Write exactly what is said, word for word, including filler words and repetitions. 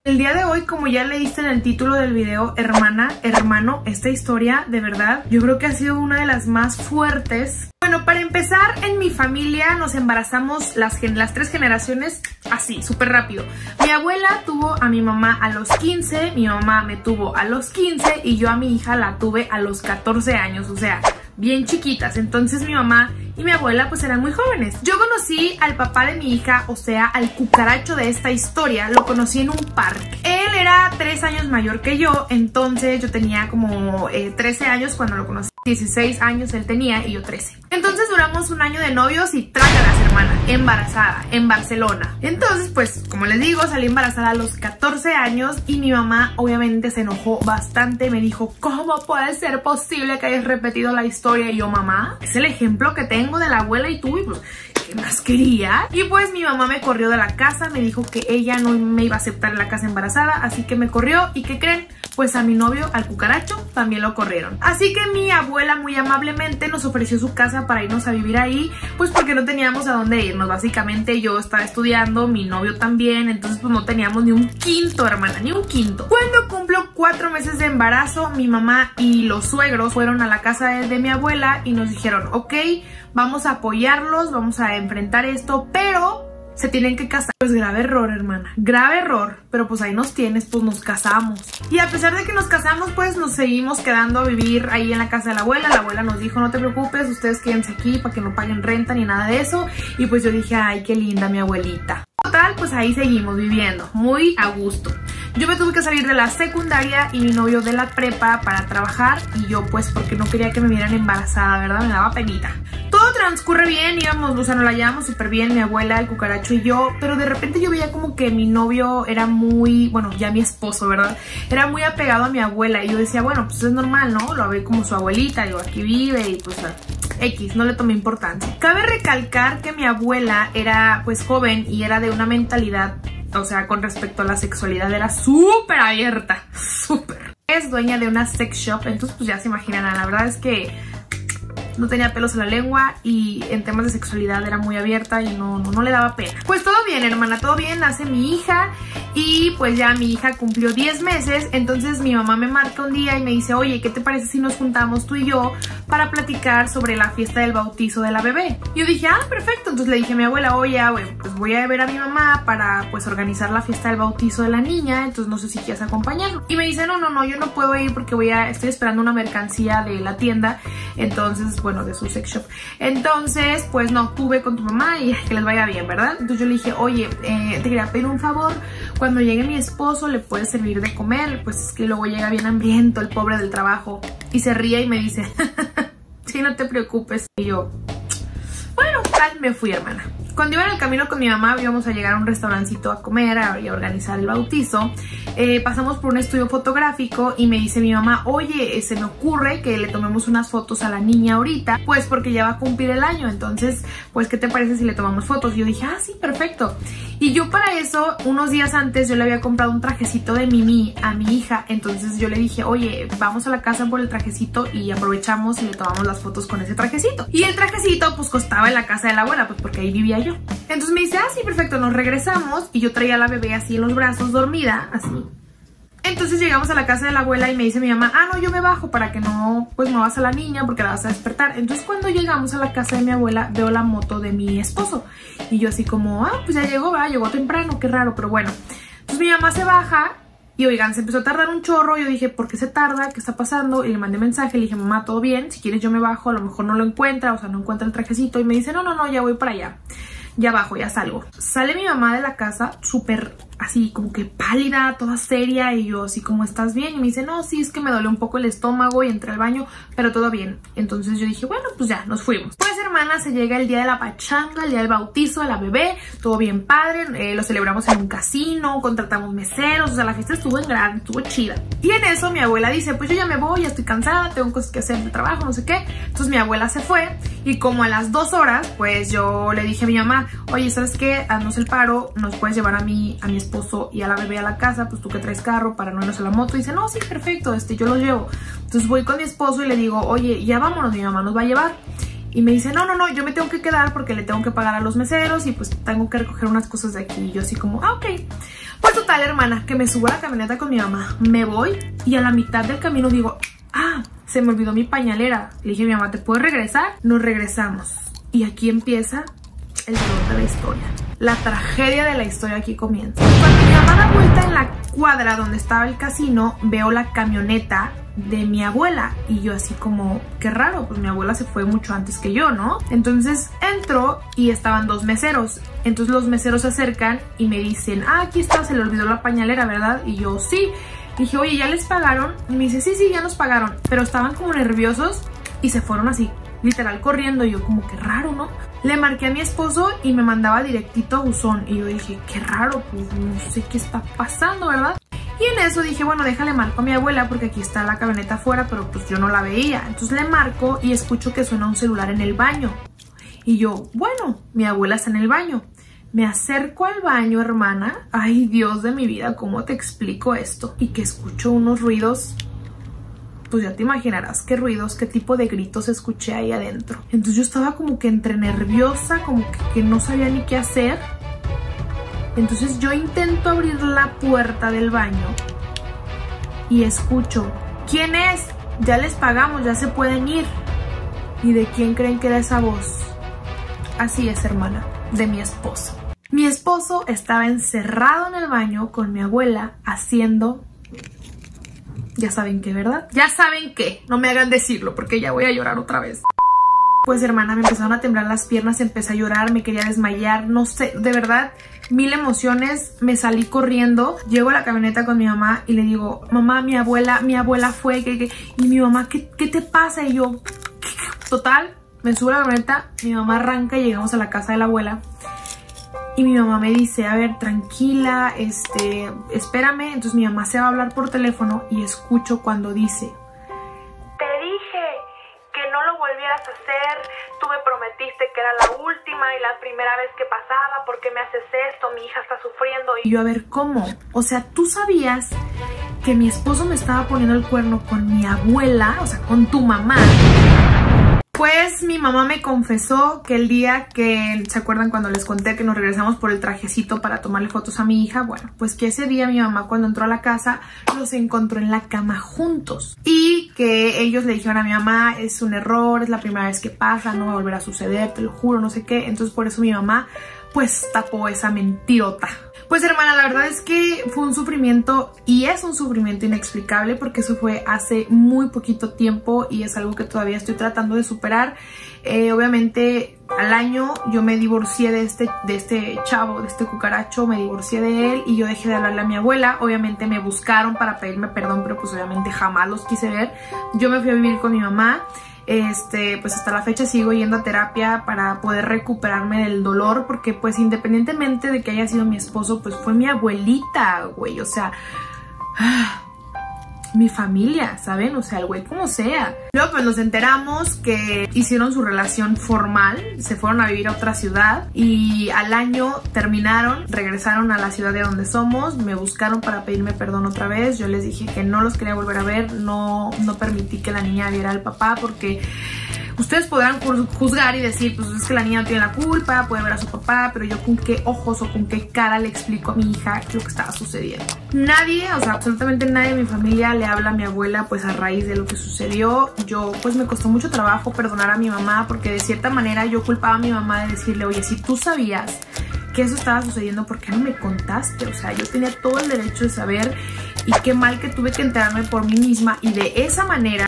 El día de hoy, como ya leíste en el título del video, hermana, hermano, esta historia de verdad yo creo que ha sido una de las más fuertes. Bueno, para empezar, en mi familia nos embarazamos las, las tres generaciones así, súper rápido. Mi abuela tuvo a mi mamá a los quince, mi mamá me tuvo a los quince y yo a mi hija la tuve a los catorce años, o sea, bien chiquitas. Entonces mi mamá y mi abuela pues eran muy jóvenes. Yo conocí al papá de mi hija, o sea, al cucaracho de esta historia, lo conocí en un parque. Él era tres años mayor que yo, entonces yo tenía como eh, trece años cuando lo conocí. dieciséis años él tenía y yo trece. Entonces duramos un año de novios y trágalas, hermana, embarazada, en Barcelona. Entonces, pues, como les digo, salí embarazada a los catorce años y mi mamá obviamente se enojó bastante. Me dijo, ¿cómo puede ser posible que hayas repetido la historia? Y yo, mamá, es el ejemplo que tengo de la abuela y tú, y pues, ¿qué más quería? Y pues mi mamá me corrió de la casa, me dijo que ella no me iba a aceptar en la casa embarazada, así que me corrió. ¿Y qué creen? Pues a mi novio, al cucaracho, también lo corrieron. Así que mi abuela muy amablemente nos ofreció su casa para irnos a vivir ahí, pues porque no teníamos a dónde irnos. Básicamente yo estaba estudiando, mi novio también, entonces pues no teníamos ni un quinto, hermana, ni un quinto. Cuando cumplo cuatro meses de embarazo, mi mamá y los suegros fueron a la casa de, de mi abuela y nos dijeron, ok, vamos a apoyarlos, vamos a enfrentar esto, pero se tienen que casar. Pues grave error, hermana, grave error, pero pues ahí nos tienes, pues nos casamos. Y a pesar de que nos casamos, pues nos seguimos quedando a vivir ahí en la casa de la abuela. La abuela nos dijo, no te preocupes, ustedes quédense aquí para que no paguen renta ni nada de eso. Y pues yo dije, ay, qué linda mi abuelita. Total, pues ahí seguimos viviendo, muy a gusto. Yo me tuve que salir de la secundaria y mi novio de la prepa para trabajar, y yo pues porque no quería que me vieran embarazada, ¿verdad? Me daba penita. Todo transcurre bien, íbamos, o sea, nos la llevamos súper bien, mi abuela, el cucaracho y yo, pero de repente yo veía como que mi novio era muy, bueno, ya mi esposo, ¿verdad? Era muy apegado a mi abuela y yo decía, bueno, pues es normal, ¿no? Lo ve como su abuelita, digo, aquí vive y pues X, no le tomé importancia. Cabe recalcar que mi abuela era pues joven y era de una mentalidad, o sea, con respecto a la sexualidad era súper abierta, súper. Es dueña de una sex shop, entonces pues ya se imaginan, la verdad es que no tenía pelos en la lengua y en temas de sexualidad era muy abierta y no, no, no le daba pena. Pues todo bien, hermana, todo bien, nace mi hija y pues ya mi hija cumplió diez meses, entonces mi mamá me marca un día y me dice, oye, ¿qué te parece si nos juntamos tú y yo para platicar sobre la fiesta del bautizo de la bebé? Yo dije, ah, perfecto, entonces le dije a mi abuela, oye, bueno, pues voy a ver a mi mamá para pues organizar la fiesta del bautizo de la niña, entonces no sé si quieres acompañarlo. Y me dice, no, no, no, yo no puedo ir porque voy a, estoy esperando una mercancía de la tienda, entonces bueno, de su sex shop. Entonces, pues no, tuve con tu mamá y que les vaya bien, ¿verdad? Entonces yo le dije, oye, eh, te quería pedir un favor, cuando llegue mi esposo le puedes servir de comer, pues es que luego llega bien hambriento el pobre del trabajo. Y se ríe y me dice, sí, no te preocupes. Y yo, bueno, tal, me fui, hermana. Cuando iba en el camino con mi mamá íbamos a llegar a un restaurancito a comer a, y a organizar el bautizo. Eh, pasamos por un estudio fotográfico y me dice mi mamá, oye, se me ocurre que le tomemos unas fotos a la niña ahorita, pues porque ya va a cumplir el año, entonces, pues, ¿qué te parece si le tomamos fotos? Y yo dije, ah, sí, perfecto. Y yo para eso, unos días antes, yo le había comprado un trajecito de Mimi a mi hija, entonces yo le dije, oye, vamos a la casa por el trajecito y aprovechamos y le tomamos las fotos con ese trajecito. Y el trajecito, pues, costaba en la casa de la abuela, pues porque ahí vivía yo. Entonces me dice, ah, sí, perfecto, nos regresamos y yo traía a la bebé así en los brazos, dormida, así. Entonces llegamos a la casa de la abuela y me dice mi mamá, ah, no, yo me bajo para que no, pues no vas a la niña porque la vas a despertar. Entonces cuando llegamos a la casa de mi abuela veo la moto de mi esposo y yo así como, ah, pues ya llegó, va, llegó temprano, qué raro, pero bueno. Entonces mi mamá se baja y oigan, se empezó a tardar un chorro. Yo dije, ¿por qué se tarda? ¿Qué está pasando? Y le mandé mensaje, le dije, mamá, todo bien, si quieres yo me bajo, a lo mejor no lo encuentra, o sea, no encuentra el trajecito. Y me dice, no, no, no, ya voy para allá. Ya bajo, ya salgo. Sale mi mamá de la casa súper así como que pálida, toda seria, y yo así como, ¿estás bien? Y me dice, no, sí, es que me dolió un poco el estómago y entré al baño, pero todo bien. Entonces yo dije, bueno, pues ya, nos fuimos. Pues hermana, se llega el día de la pachanga, el día del bautizo de la bebé, todo bien padre, eh, lo celebramos en un casino, contratamos meseros, o sea, la fiesta estuvo en grande, estuvo chida. Y en eso mi abuela dice, pues yo ya me voy, ya estoy cansada, tengo cosas que hacer de trabajo, no sé qué. Entonces mi abuela se fue y como a las dos horas, pues yo le dije a mi mamá, oye, ¿sabes qué? Haznos el paro, nos puedes llevar a mí, a mi esposo y a la bebé a la casa, pues tú que traes carro para no irnos a la moto. Y dice, no, sí, perfecto, este, yo los llevo. Entonces voy con mi esposo y le digo, oye, ya vámonos, mi mamá nos va a llevar. Y me dice, no, no, no, yo me tengo que quedar porque le tengo que pagar a los meseros y pues tengo que recoger unas cosas de aquí. Y yo así como, ah, ok. Pues total, hermana, que me subo a la camioneta con mi mamá. Me voy y a la mitad del camino digo, ah, se me olvidó mi pañalera. Le dije a mi mamá, ¿te puedes regresar? Nos regresamos. Y aquí empieza el dolor de la historia. La tragedia de la historia aquí comienza. Cuando mi mamá da vuelta en la cuadra donde estaba el casino, veo la camioneta de mi abuela. Y yo así como, qué raro, pues mi abuela se fue mucho antes que yo, ¿no? Entonces entro y estaban dos meseros. Entonces los meseros se acercan y me dicen, ah, aquí está, se le olvidó la pañalera, ¿verdad? Y yo, sí. Dije, oye, ¿ya les pagaron? Y me dice, sí, sí, ya nos pagaron. Pero estaban como nerviosos y se fueron así, literal corriendo. Y yo como, qué raro, ¿no? Le marqué a mi esposo y me mandaba directito a buzón. Y yo dije, qué raro, pues no sé qué está pasando, ¿verdad? Y en eso dije, bueno, déjale marco a mi abuela porque aquí está la camioneta afuera, pero pues yo no la veía. Entonces le marco y escucho que suena un celular en el baño. Y yo, bueno, mi abuela está en el baño. Me acerco al baño, hermana. Ay, Dios de mi vida, ¿cómo te explico esto? Y que escucho unos ruidos. Pues ya te imaginarás qué ruidos, qué tipo de gritos escuché ahí adentro. Entonces yo estaba como que entre nerviosa, como que, que no sabía ni qué hacer. Entonces yo intento abrir la puerta del baño y escucho, ¿quién es? Ya les pagamos, ya se pueden ir. ¿Y de quién creen que era esa voz? Así es, hermana, de mi esposo. Mi esposo estaba encerrado en el baño con mi abuela haciendo... Ya saben qué, ¿verdad? Ya saben qué. No me hagan decirlo porque ya voy a llorar otra vez. Pues, hermana, me empezaron a temblar las piernas, empecé a llorar, me quería desmayar, no sé, de verdad, mil emociones, me salí corriendo, llego a la camioneta con mi mamá y le digo, mamá, mi abuela, mi abuela fue, que, que... y mi mamá, ¿qué, qué te pasa? Y yo, total, me subo a la camioneta, mi mamá arranca y llegamos a la casa de la abuela. Y mi mamá me dice, a ver, tranquila, este, espérame. Entonces mi mamá se va a hablar por teléfono y escucho cuando dice, te dije que no lo volvieras a hacer, tú me prometiste que era la última y la primera vez que pasaba, ¿por qué me haces esto? Mi hija está sufriendo. Y yo, a ver, ¿cómo? O sea, ¿tú sabías que mi esposo me estaba poniendo el cuerno con mi abuela, o sea, con tu mamá? Pues mi mamá me confesó que el día que, ¿se acuerdan cuando les conté que nos regresamos por el trajecito para tomarle fotos a mi hija? Bueno, pues que ese día mi mamá cuando entró a la casa los encontró en la cama juntos. Y que ellos le dijeron a mi mamá, es un error, es la primera vez que pasa, no va a volver a suceder, te lo juro, no sé qué. Entonces por eso mi mamá pues tapó esa mentirota. Pues, hermana, la verdad es que fue un sufrimiento y es un sufrimiento inexplicable porque eso fue hace muy poquito tiempo y es algo que todavía estoy tratando de superar. Eh, obviamente al año yo me divorcié de este, de este chavo, de este cucaracho, me divorcié de él y yo dejé de hablarle a mi abuela. Obviamente me buscaron para pedirme perdón, pero pues obviamente jamás los quise ver. Yo me fui a vivir con mi mamá. Este, pues hasta la fecha sigo yendo a terapia para poder recuperarme del dolor, porque pues independientemente de que haya sido mi esposo, pues fue mi abuelita, güey, o sea, mi familia, ¿saben? O sea, el güey como sea. Luego pues nos enteramos que hicieron su relación formal, se fueron a vivir a otra ciudad y al año terminaron, regresaron a la ciudad de donde somos, me buscaron para pedirme perdón otra vez. Yo les dije que no los quería volver a ver, no, no permití que la niña viera al papá porque... Ustedes podrán juzgar y decir, pues es que la niña no tiene la culpa, puede ver a su papá, pero yo con qué ojos o con qué cara le explico a mi hija lo que estaba sucediendo. Nadie, o sea, absolutamente nadie de mi familia le habla a mi abuela pues a raíz de lo que sucedió. Yo pues me costó mucho trabajo perdonar a mi mamá porque de cierta manera yo culpaba a mi mamá de decirle, oye, si tú sabías que eso estaba sucediendo, ¿por qué no me contaste? O sea, yo tenía todo el derecho de saber y qué mal que tuve que enterarme por mí misma y de esa manera